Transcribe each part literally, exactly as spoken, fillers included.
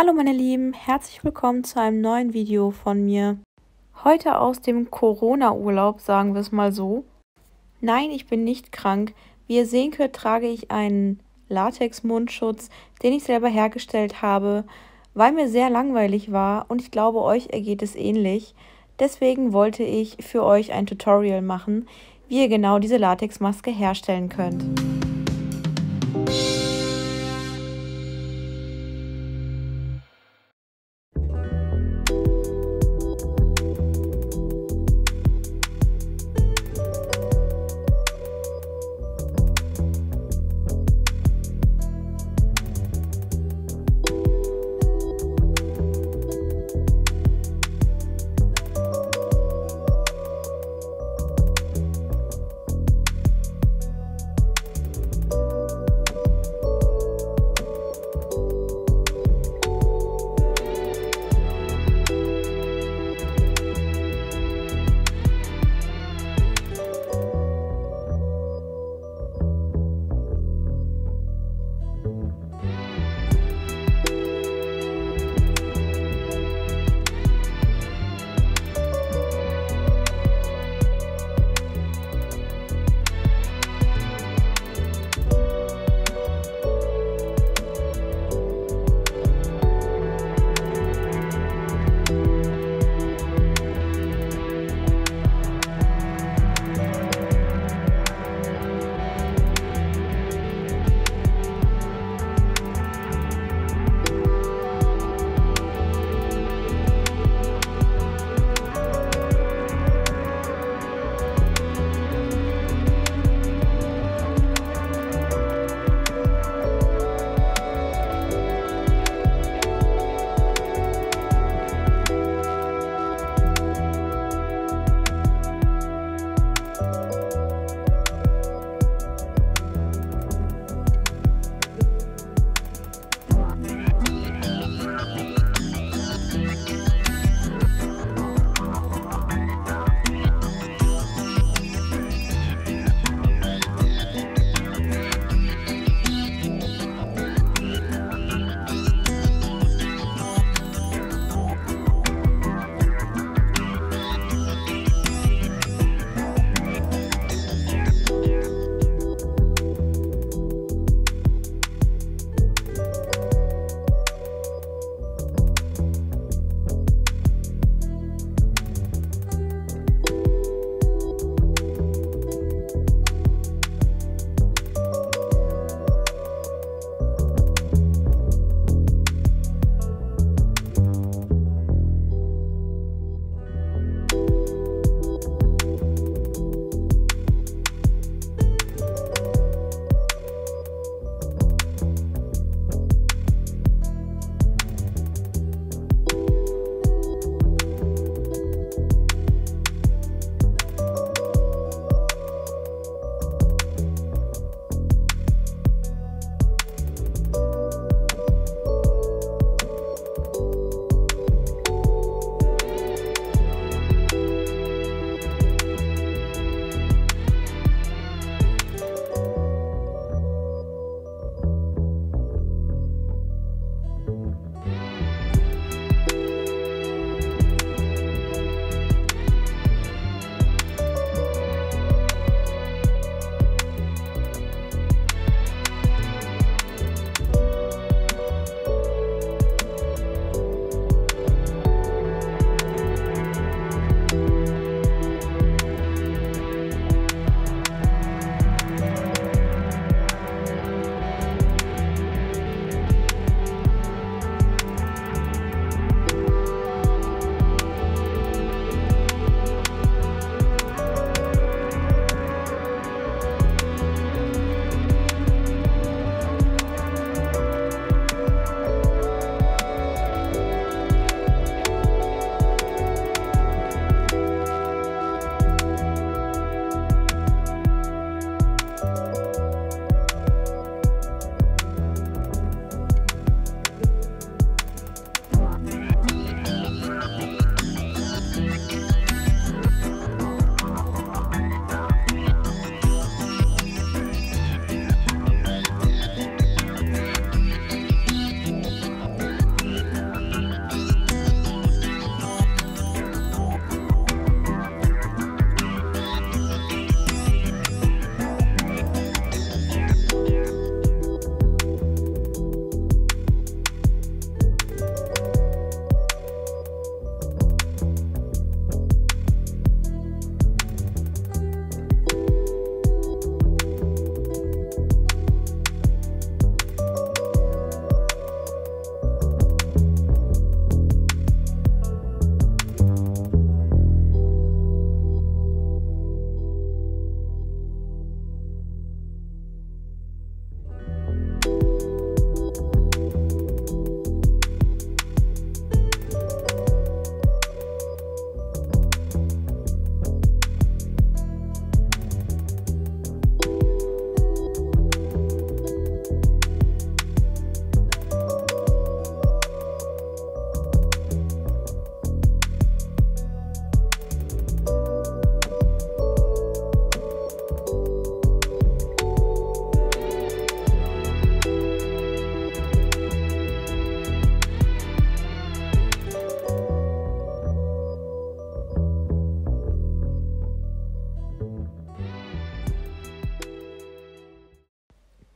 Hallo meine Lieben, herzlich willkommen zu einem neuen Video von mir. Heute aus dem Corona-Urlaub, sagen wir es mal so. Nein, ich bin nicht krank. Wie ihr sehen könnt, trage ich einen Latex-Mundschutz, den ich selber hergestellt habe, weil mir sehr langweilig war und ich glaube, euch ergeht es ähnlich. Deswegen wollte ich für euch ein Tutorial machen, wie ihr genau diese Latexmaske herstellen könnt.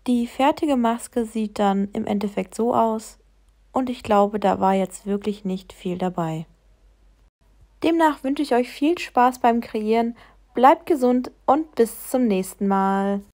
Die fertige Maske sieht dann im Endeffekt so aus und ich glaube, da war jetzt wirklich nicht viel dabei. Demnach wünsche ich euch viel Spaß beim Kreieren, bleibt gesund und bis zum nächsten Mal.